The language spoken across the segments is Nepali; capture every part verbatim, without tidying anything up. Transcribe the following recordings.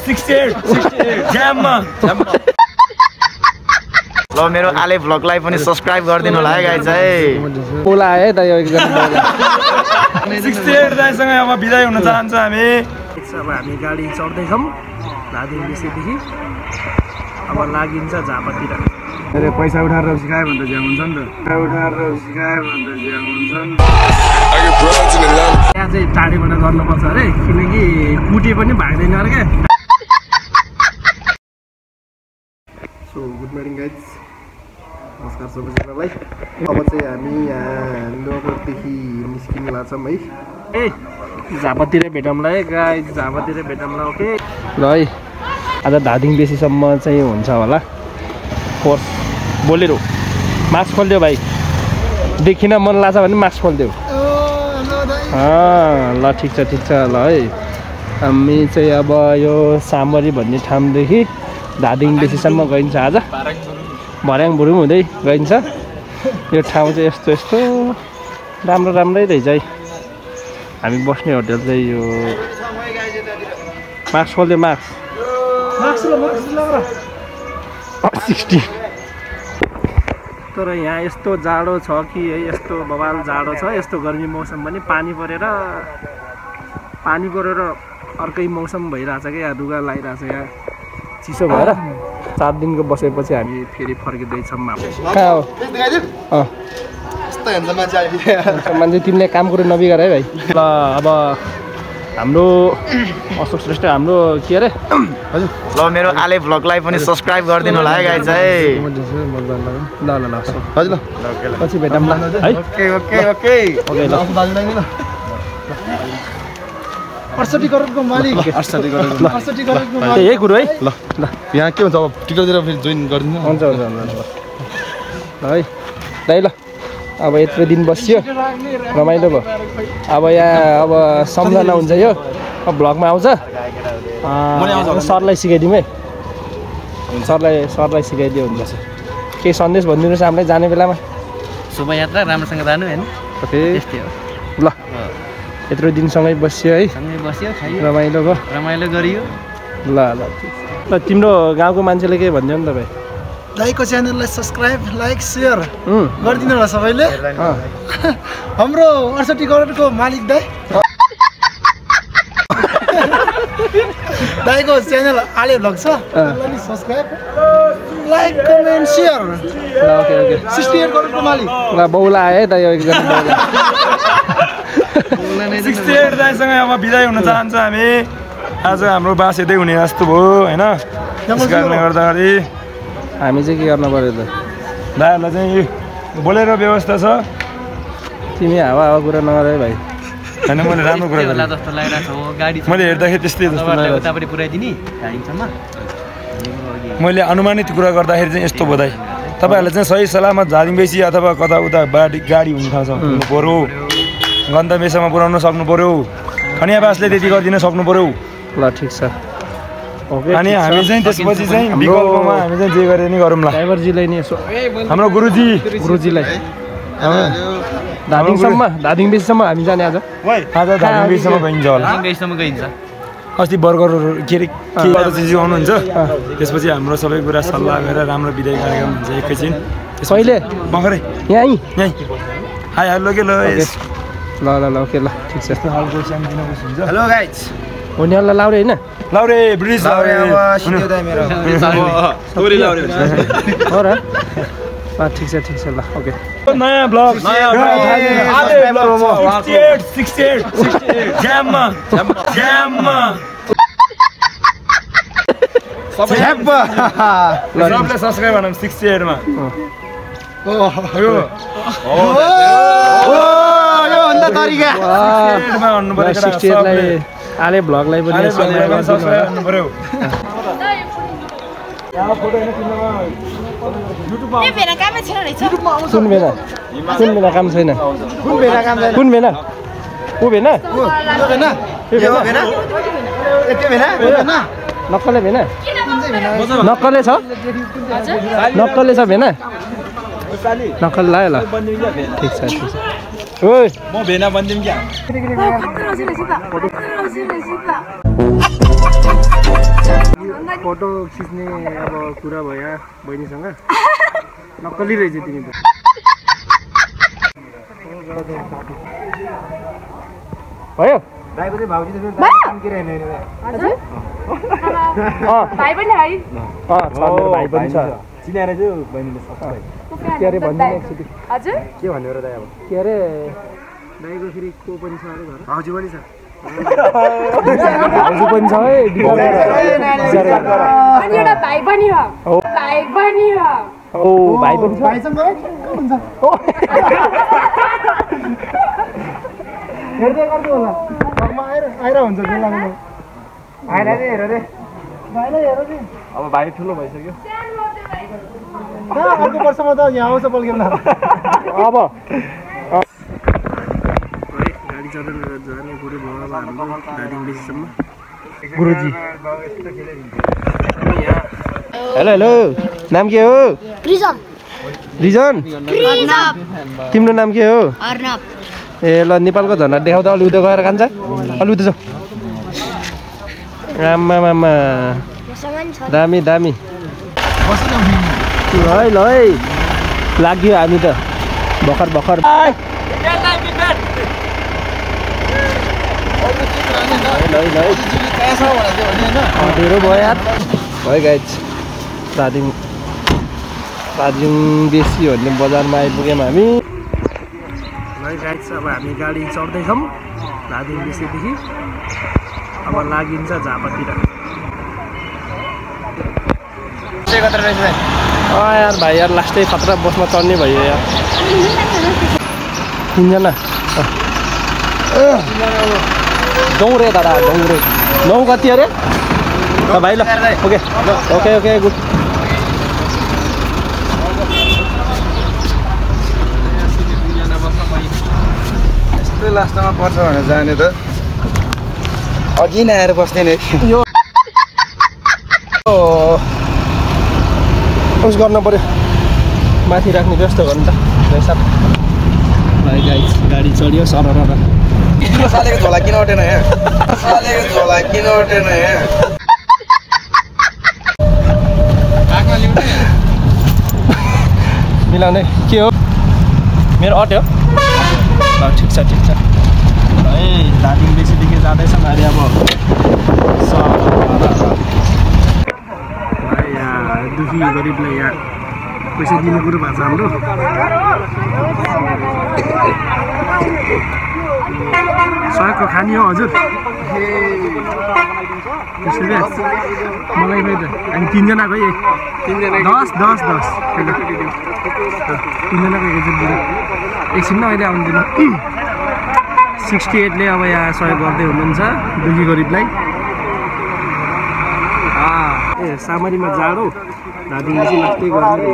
ल मेरो आले भ्लगलाई पनि सब्स्क्राइब गरिदिनु होला है गाइज है। बोला है त यो एकदम अठहत्तर दाइसँग अब बिदाई हुन चाहन्छौँ हामी। अब हामी गाडी चढ्दैछौँ धादिङ बेसीदेखि अब लागिन्छ झापातिर। अरे पैसा उठाएर सिकायो भने त ज्याम हुन्छ नि त। पैसा उठाएर सिकायो भने त ज्याम हुन्छ नि। यहाँ चाहिँ टाढीबाट गर्नुपर्छ अरे किनकि कुटे पनि भाग्दैन अरे क्या। सो गुड मर्निङ गाइज, नमस्कार सबैजनालाई। अब चाहिँ हामी यहाँ नगरदेखि निस्किनु लाग्छौँ है। ए झापातिर भेटौँला है गाइज, झापातिर भेटौँला। ओके ल है, आज धादिङ बेसीसम्म चाहिँ हुन्छ होला फोर्स। बोलेरो मास्क खोलिदियो भाइ, देखिन मन लाग्छ भने मास्क खोलिदियो। ल ठिक छ ठिक छ ल है। हामी चाहिँ अब यो सामरी भन्ने ठाउँदेखि धादिङ बेसीसम्म गइन्छ आज। भर्याङ भुरुङ हुँदै गइन्छ। यो ठाउँ चाहिँ यस्तो यस्तो राम्रो राम्रै रहेछ है। हामी बस्ने होटल चाहिँ यो मास्क खोलिदियो मास्क सिक्सटी। तर यहाँ यस्तो जाडो छ कि है, यस्तो बवाल जाडो छ। यस्तो गर्मी मौसम पनि पानी परेर पानी परेर अर्कै मौसम भइरहेछ क्या। यहाँ लुगा लगाइरहेछ यहाँ चिसो भएर। चार दिनको बसेपछि हामी फेरि फर्किँदैछौँ। कहाँ हो मान्छे तिमीले काम कुरो नबिगार है भाइ। ल अब हाम्रो अशोक श्रेष्ठ हाम्रो के अरे हजुर ल मेरो आले भ्लगलाई पनि सब्स्क्राइब गरिदिनु होला है गाइज है। ल ल ल हजुर ल पछि भेटौँला है। ओके ओके ओके ओके ल अठसट्ठी करोडको मालिक अठसट्ठी करोड ल अठसट्ठी करोडको मालिक यही कुरो है। ल ल यहाँ के हुन्छ अब टिकटतिर फेरि जोइन गरिदिनु। हुन्छ हुन्छ हुन्छ ल है दाइ। ल अब यत्रो दिन बस्यो रमाइलो भयो। अब यहाँ अब सम्झना हुन्छ यो अब भ्लगमा आउँछ। सरलाई सिकाइदिउँ है, सरलाई सरलाई सिकाइदियो हुन्छ। केही सन्देश भनिदिनुहोस् हामीलाई जाने बेलामा। शोभायात्रा राम्रोसँग जानु होइन। ओके त्यस्तै हो। ल यत्रो दिनसँगै बस्यो है, सँगै बस्यो खायो रमाइलो भयो रमाइलो गरियो। ल ल ल तिम्रो गाउँको मान्छेले के भनिदियो नि त भाइ? दाइको च्यानललाई सब्सक्राइब लाइक सेयर गरिदिनु होला सबैले। हाम्रो अठसट्ठी करोडको मालिक दाइ। दाइको च्यानल आले भ्लग छ, subscribe like comment share. Okay okay अठसट्ठी करोडको मालिक। ल बौला आयो है त यो एकदम बौला। अठहत्तर दाइसँग अब बिदाई हुन चाहन्छौँ हामी। आज हाम्रो बास यतै हुने जस्तो भयो होइन। त्यस कारणले गर्दाखेरि हामी चाहिँ के गर्नु पर्यो त? दाइहरूलाई चाहिँ बोलेरो व्यवस्था छ। तिमी हावा हावा कुरा नगर है भाइ। होइन मैले राम्रो कुरा होला जस्तो लागिरहेको छ गाडी। मैले हेर्दाखेरि त्यस्तै जस्तो लाग्यो। उतापट्टि पुऱ्याइदिने धादिङसम्म। मैले अनुमानित कुरा गर्दाखेरि चाहिँ यस्तो भयो दाइ। तपाईँहरूले चाहिँ सही सलामत धादिङ बेसी अथवा कता उता बाटी गाडी हुने ठाउँछ हुनु पऱ्यो। गन्तव्यसम्म पुऱ्याउन सक्नु पऱ्यो। खनिया बासले त्यति गरिदिन सक्नु पऱ्यो। ल ठिक छ ओके। अनि हामी चाहिँ त्यसपछि चाहिँ विकल्पमा हामी चाहिँ जे गरे नि गरौँला। ड्राइभरजीलाई नि यसो हाम्रो गुरुजी गुरुजीलाई धादिङसम्म धादिङ बेसीसम्म हामी जाने आज। आज धादिङ बेसीसम्म गइन्छ होला। बेसीसम्म गइन्छ। अस्ति बर्गरहरू के अरे के गर्दा चिज आउनुहुन्छ। त्यसपछि हाम्रो सबै कुरा सल्लाह गरेर राम्रो बिदाई कार्यक्रम हुन्छ एकैछिन। कहिले भर्खरै यहीँ यहीँ हाई हेलो के ल ल ल ल ओके ल ठिक छ। हेलो गाइज हो नि ल लाउरे होइन लाउरे ब्रिटिस लाउरे सिधै दाइ मेरो थोरै लाउरे हो र। ठिक छ ठिक छ ल ओके। नयाँ ब्लग नयाँ अठहत्तर ज्याममा ज्याममा सबले सब्स्क्राइब गर्नु अठहत्तर मा। यो भन्दा तरिका मा भन्नु पर्यो अठसट्ठी लाई आले भ्लगलाई पनि सब्स्क्राइब गर्नु पर्यो। यहाँ फोटो हैन किन्नमा युट्युबमा यो भेना कामै छैन रहेछ। कुन भेना कुन भेना काम छैन? कुन भेना काम छैन? कुन भेना ऊ भेना यो भेना यो भेना यति भेना भेना नक्कले भेना नक्कले छ नक्कले छ भेना नक्कल लायो ल ठिक छ ठिक छ। ओइ म भेना बन्दिम क्या खतरा रहेछ त खतरा रहेछ त फोटो खिच्ने अब कुरा भयो बहिनीसँग नक्कली रहेछ तिमी त भयो दाइको चाहिँ भाउजी त के रहेन हजुर भाइ पनि है अँ छ मेरो भाइ पनि छ चिनाएर चाहिँ बहिनीले सबै के अरे भन्नु एकचोटि हजुर के भन्यो र दाइ अब के अरे दाइको फेरि को पनि छ अरे घर भाउजी पनि छ भाउजू पनि छ है अनि एउटा भाइ पनि हो भाइ पनि हो ओ भाइ पनि छ भाइसँग हुन्छ हेर्दै गर्नु होला घरमा आएर आएर हुन्छ बेलामा आएर दे हेर दे भाइलाई हेर नि अब भाइ ठुलो भइसक्यो कहाँ अर्को वर्षमा त यहाँ आउँछ बल्केन अब गाडी चढेर जाने कुरो भयो अब हाम्रो दार्जिलिङ बेसीसम्म गुरुजी हेलो हेलो नाम के हो रिजन रिजन तिम्रो नाम के हो अर्नब ए ल नेपालको झन्डा देखाउँदा अलि उता गएर खान्छ अलि उता जाऊ आमा मामा दामी दामी ल है ल है लाग्यो हामी त भर्खर भर्खर धेरै भयो यार भयो गाइज दार्जिलिङ दार्जिलिङ बेसी भन्ने बजारमा आइपुग्यौँ हामी है गाइज अब हामी गाडी चढ्दैछौँ दार्जिलिङ बेसीदेखि अब लागिन्छ झापातिर अँ यार भाइ यार लास्टै खतरा बसमा चढ्ने भयो यार तिनजना दौरे दादा दौरे नौ कति अरे ल भाइ ल ओके ओके ओके गुड यस्तो लास्टमा पर्छ भनेर जाने त अघि नै आएर बस्ने नि यो उस गर्न पर्यो माथि राख्ने व्यस्त गर्नु त पैसा भाइ गाइस गाडी चढ्यो सरर सालेको झोला किन उठेन यहाँ सालेको झोला किन उठेन यहाँ मिलाउने के हो मेरो अट्यो ल ठिक छ ठिक छ है दार्जिलिङ बेसीदेखि जाँदैछ भाइ अब यहाँ दुखी गरिबलाई यहाँ पैसा दिने कुरो भएको छ हाम्रो सहयोगको खानी हो हजुर मलाई खै त हामी तिनजनाको है दस दस दस तिनजनाको एकचोटि एकछिन न अहिले आउँदैन सिक्सटी एटले अब यहाँ सहयोग गर्दै हुनुहुन्छ दुखी गरिबलाई ए सामरीमा जाडो दार्जिलिङ चाहिँ लास्टै गर्ने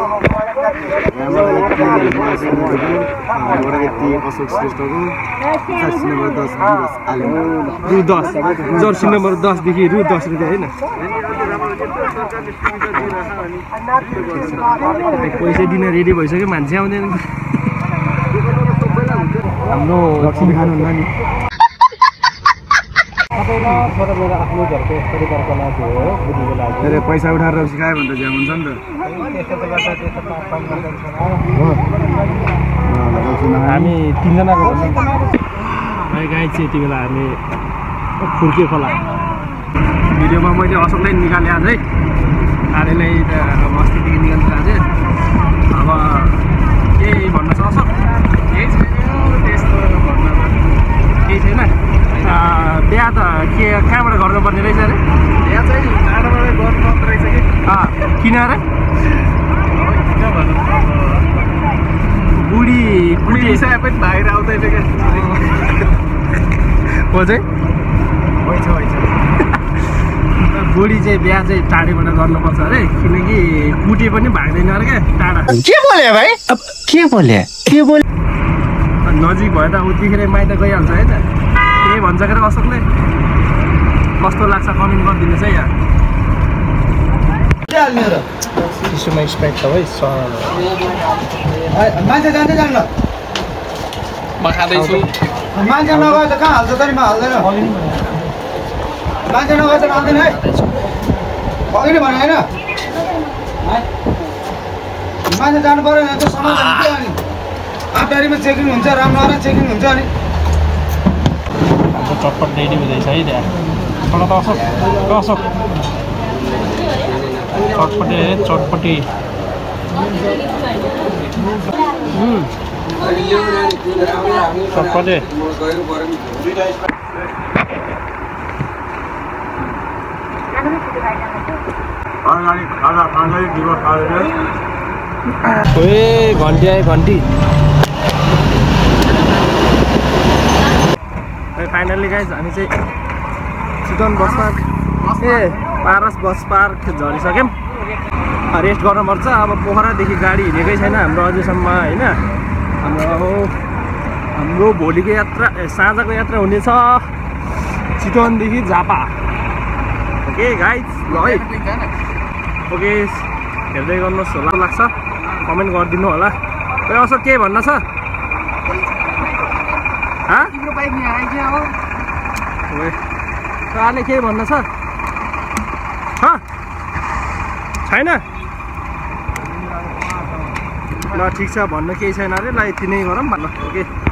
अशोक श्रेष्ठको जर्सी नम्बर दस रु दस जर्सी नम्बर दसदेखि रु दस रुपियाँ होइन पैसा दिन रेडी भइसक्यो मान्छे आउँदैन हाम्रो लक्ष्मी खानुहुन्न नि आफ्नो घरको परिवारको लागि हो बुझ्नुको लागि पैसा उठाएर सिकायो भने त ज्याम हुन्छ नि त हामी तिनजनाको भाइ गाई चाहिँ यति बेला हामी फुर्के खोला भिडियोमा मैले अशोकलाई निकालेँ आज है आलेलाई त अस्तिदेखि निकाल्नु आज अब केही भन्न छ अशोक केही छैन त्यस्तो भन्न केही छैन बिहा त के कहाँबाट गर्नुपर्ने रहेछ अरे बिहा चाहिँ टाढोबाट गर्नुपर्ने रहेछ कि किन अरे बुढी बुढी हिसाब पनि बाहिर आउँदैन क्या हो चाहिँ होइन होइन बुढी चाहिँ बिहा चाहिँ टाढेबाट गर्नुपर्छ अरे किनकि कुटे पनि भाग्दैन अरे क्या टाढा के बोले भाइ अब के बोले के बोले नजिक भयो त उतिखेर माइत गइहाल्छ है त के भन्छ के अशोकले कस्तो लाग्छ कमेन्ट गरिदिनुहोस् है यहाँ शिशुमा स्प्राइट छ है मान्छे जाँदै जान्न म खाँदैछु मान्छे नगए त कहाँ हाल्छ त नि म हाल्दैन मान्छे नगए त हाल्दैन है अघि नै भने होइन मान्छे जानु पऱ्यो भने त्यो समाज के अनि आफदारीमा चेकिङ हुन्छ राम्रो राम्रो चेकिङ हुन्छ अनि हाम्रो चटपट रेडी हुँदैछ है त्यहाँ थोडा त अशोक अशोक चटपटे चटपटी चटपटे ए घन्टी आयो घन्टी फाइनल्ली गाइज हामी चाहिँ चितवन बस पार्क ए पारस बस पार्क झरिसक्यौँ रेस्ट गर्नुपर्छ अब पोखरादेखि गाडी हिँडेकै छैन हाम्रो अझैसम्म होइन हाम्रो हाम्रो भोलिको यात्रा साँझको यात्रा हुनेछ चितवनदेखि झापा ओके गाइज ल है ओके हेर्दै गर्नुहोस् होला लाग्छ कमेन्ट गरिदिनु होला खै असो के भन्न छ अहिले के भन्न छ छैन ल ठिक छ भन्न केही छैन अरे ल यति नै गरौँ भन्न ओके